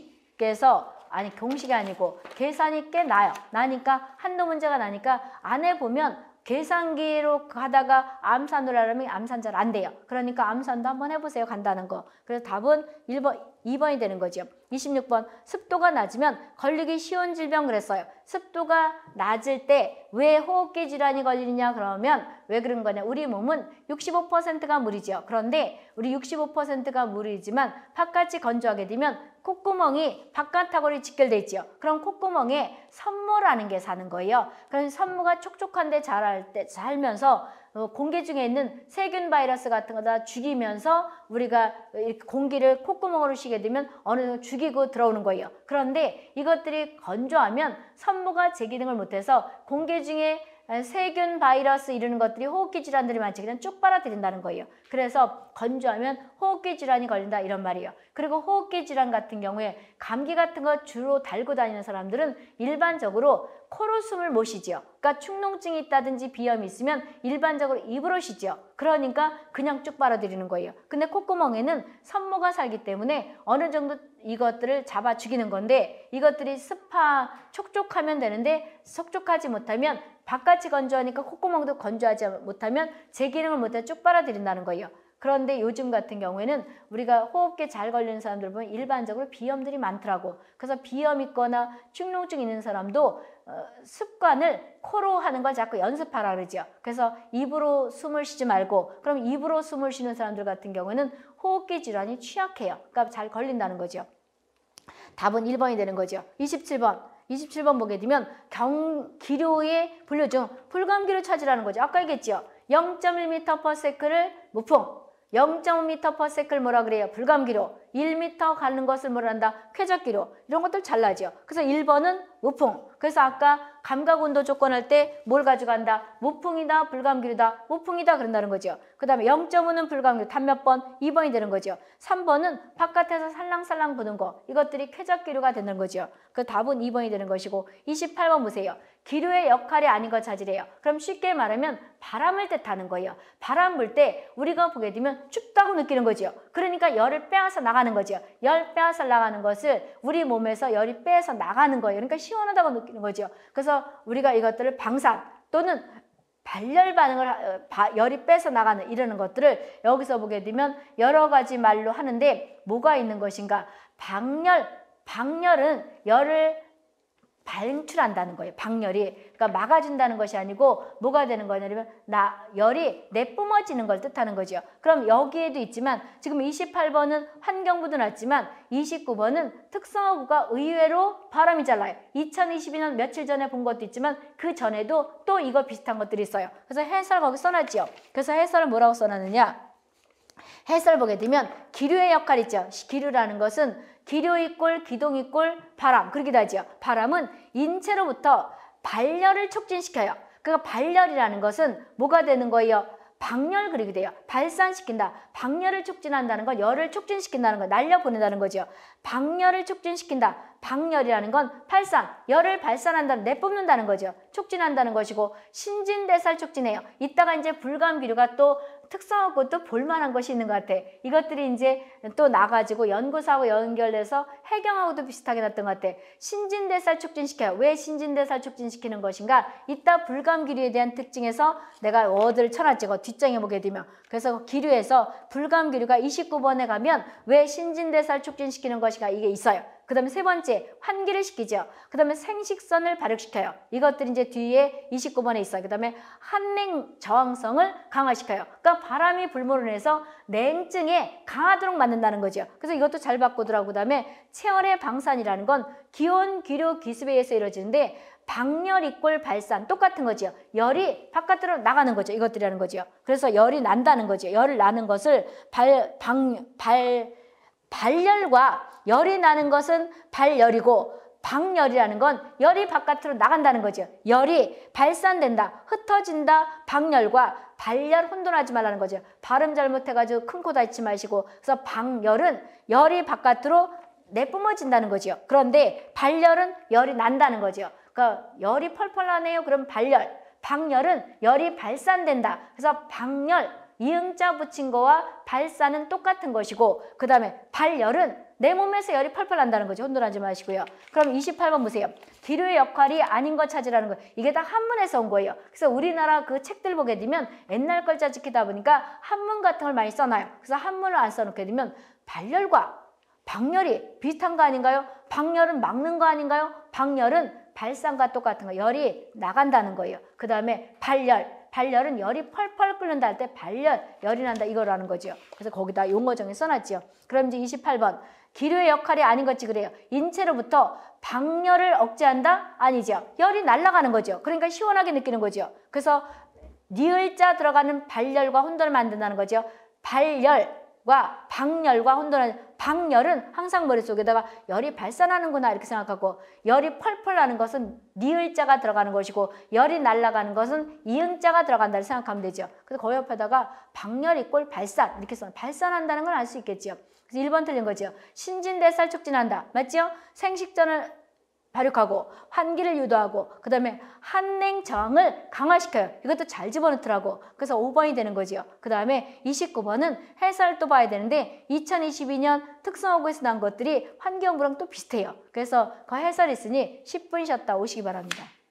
공식에서 아니 공식이 아니고 계산이 꽤 나요. 나니까 한도 문제가 나니까 안에 보면 계산기로 가다가 암산으로 하려면 암산 잘 안 돼요. 그러니까 암산도 한번 해보세요. 간다는 거. 그래서 답은 일 번, 이 번이 되는 거죠. 이십육 번 습도가 낮으면 걸리기 쉬운 질병 그랬어요. 습도가 낮을 때 왜 호흡기 질환이 걸리냐 그러면 왜 그런 거냐. 우리 몸은 육십오 퍼센트가 물이죠. 그런데 우리 육십오 퍼센트가 물이지만 바깥이 건조하게 되면 콧구멍이 바깥하고는 직결돼 있죠. 그럼 콧구멍에 섬모라는 게 사는 거예요. 그럼 섬모가 촉촉한데 자랄 때 살면서 어, 공기 중에 있는 세균 바이러스 같은 거 다 죽이면서 우리가 공기를 콧구멍으로 쉬게 되면 어느 정도 죽이고 들어오는 거예요. 그런데 이것들이 건조하면 섬모가 제 기능을 못해서 공기 중에 세균, 바이러스 이런 것들이 호흡기 질환들이 많지 그냥 쭉 빨아들인다는 거예요. 그래서 건조하면 호흡기 질환이 걸린다 이런 말이에요. 그리고 호흡기 질환 같은 경우에 감기 같은 거 주로 달고 다니는 사람들은 일반적으로 코로 숨을 못 쉬죠. 그러니까 축농증이 있다든지 비염이 있으면 일반적으로 입으로 쉬죠. 그러니까 그냥 쭉 빨아들이는 거예요. 근데 콧구멍에는 섬모가 살기 때문에 어느 정도 이것들을 잡아 죽이는 건데 이것들이 습하, 촉촉하면 되는데 촉촉하지 못하면 바깥이 건조하니까 콧구멍도 건조하지 못하면 제 기능을 못해 쭉 빨아들인다는 거예요. 그런데 요즘 같은 경우에는 우리가 호흡기 잘 걸리는 사람들 보면 일반적으로 비염들이 많더라고. 그래서 비염 있거나 축농증 있는 사람도 어, 습관을 코로 하는 걸 자꾸 연습하라 그러죠. 그래서 입으로 숨을 쉬지 말고 그럼 입으로 숨을 쉬는 사람들 같은 경우에는 호흡기 질환이 취약해요. 그러니까 잘 걸린다는 거죠. 답은 일 번이 되는 거죠. 이십칠 번. 이십칠 번 보게 되면 경, 기류의 분류 중 불감기류 찾으라는 거죠. 아까 얘기했죠. 영 점 일 미터 퍼 세컨을 무풍, 영 점 오 미터 퍼 세컨 뭐라 그래요? 불감기류. 일 미터 가는 것을 뭐라 한다? 쾌적기류. 이런 것들 잘 나죠. 그래서 일 번은 무풍. 그래서 아까 감각온도 조건할 때 뭘 가져간다? 무풍이다, 불감기류다, 무풍이다 그런다는 거죠. 그 다음에 영 점 오는 불감기류. 답 몇 번? 이 번이 되는 거죠. 삼 번은 바깥에서 살랑살랑 부는 거. 이것들이 쾌적기류가 되는 거죠. 그 답은 이 번이 되는 것이고 이십팔 번 보세요. 기류의 역할이 아닌 걸 찾으래요. 그럼 쉽게 말하면 바람을 뜻하는 거예요. 바람 불 때 우리가 보게 되면 춥다고 느끼는 거죠. 그러니까 열을 빼앗아 나가는 거죠. 열 빼앗아 나가는 것을 우리 몸에서 열이 빼앗아 나가는 거예요. 그러니까 시원하다고 느끼는 거죠. 그래서 우리가 이것들을 방산 또는 발열 반응을 열이 빼서 나가는 이러는 것들을 여기서 보게 되면 여러 가지 말로 하는데 뭐가 있는 것인가? 방열, 방열은 열을 방출한다는 거예요. 방열이. 그러니까 막아준다는 것이 아니고 뭐가 되는 거냐면 나 열이 내뿜어지는 걸 뜻하는 거죠. 그럼 여기에도 있지만 지금 이십팔 번은 환경부도 났지만 이십구 번은 특성화구가 의외로 바람이 잘 나요. 이천이십이 년 며칠 전에 본 것도 있지만 그 전에도 또 이거 비슷한 것들이 있어요. 그래서 해설 거기 써놨죠. 그래서 해설을 뭐라고 써놨느냐. 해설 보게 되면 기류의 역할 있죠. 기류라는 것은 기류의 꼴, 기동의 꼴, 바람 그러기도 하죠. 바람은 인체로부터 발열을 촉진시켜요. 그러니까 발열이라는 것은 뭐가 되는 거예요? 방열 그리게 돼요. 발산시킨다. 방열을 촉진한다는 건 열을 촉진시킨다는 거, 날려보낸다는 거죠. 방열을 촉진시킨다. 방열이라는 건 발산, 열을 발산한다는, 내뿜는다는 거죠. 촉진한다는 것이고 신진대사를 촉진해요. 이따가 이제 불감기류가 또 특성하고 또 볼만한 것이 있는 것 같아. 이것들이 이제 또 나가지고 연구사하고 연결돼서 해경하고도 비슷하게 났던 것 같아. 신진대사를 촉진시켜요. 왜 신진대사를 촉진시키는 것인가? 이따 불감기류에 대한 특징에서 내가 워드를 쳐놨지. 뒷장에 보게 되면. 그래서 기류에서 불감기류가 이십구 번에 가면 왜 신진대사를 촉진시키는 것인가 이게 있어요. 그 다음에 세 번째 환기를 시키죠. 그 다음에 생식선을 발육시켜요. 이것들이 이제 뒤에 이십구 번에 있어요. 그 다음에 한냉 저항성을 강화시켜요. 그러니까 바람이 불모로 인해서 냉증에 강하도록 만든다는 거죠. 그래서 이것도 잘 바꾸더라고. 그 다음에 체열의 방산이라는 건 기온, 기류, 기습에 의해서 이루어지는데 방열 이꼴 발산 똑같은 거죠. 열이 바깥으로 나가는 거죠. 이것들이라는 거죠. 그래서 열이 난다는 거죠. 열을 나는 것을 발, 방, 발, 발열과 열이 나는 것은 발열이고 방열이라는 건 열이 바깥으로 나간다는 거죠. 열이 발산된다, 흩어진다, 방열과 발열 혼돈하지 말라는 거죠. 발음 잘못해가지고 큰 코 다치지 마시고 그래서 방열은 열이 바깥으로 내뿜어진다는 거죠. 그런데 발열은 열이 난다는 거죠. 그러니까 열이 펄펄 나네요. 그럼 발열. 방열은 열이 발산된다. 그래서 방열. 이응자 붙인 거와 발산은 똑같은 것이고 그 다음에 발열은 내 몸에서 열이 펄펄 난다는 거죠. 혼돈하지 마시고요. 그럼 이십팔 번 보세요. 기류의 역할이 아닌 것 찾으라는 거예요. 이게 다 한문에서 온 거예요. 그래서 우리나라 그 책들 보게 되면 옛날 글자 지키다 보니까 한문 같은 걸 많이 써놔요. 그래서 한문을 안 써놓게 되면 발열과 방열이 비슷한 거 아닌가요? 방열은 막는 거 아닌가요? 방열은 발산과 똑같은 거. 열이 나간다는 거예요. 그 다음에 발열. 발열은 열이 펄펄 끓는다 할 때 발열, 열이 난다 이거라는 거죠. 그래서 거기다 용어정에 써놨죠. 그럼 이제 이십팔 번. 기류의 역할이 아닌 것이 그래요. 인체로부터 방열을 억제한다? 아니죠. 열이 날아가는 거죠. 그러니까 시원하게 느끼는 거죠. 그래서 니을자 들어가는 발열과 혼돈을 만든다는 거죠. 발열과 방열과 혼돈을 방열은 항상 머릿속에다가 열이 발산하는구나 이렇게 생각하고 열이 펄펄 나는 것은 니을자가 들어가는 것이고 열이 날아가는 것은 이응자가 들어간다 를 생각하면 되죠. 그래서 그 옆에다가 방열 이꼴 발산 이렇게 써 발산한다는 걸 알 수 있겠죠. 그래서 일 번 틀린 거죠. 신진대사를 촉진한다. 맞죠? 생식전을 발육하고 환기를 유도하고 그 다음에 한냉 저항을 강화시켜요. 이것도 잘 집어넣더라고. 그래서 오 번이 되는 거죠. 그 다음에 이십구 번은 해설 또 봐야 되는데 이천이십이 년 특성화고에서 난 것들이 환경부랑 또 비슷해요. 그래서 그 해설이 있으니 십 분 쉬었다 오시기 바랍니다.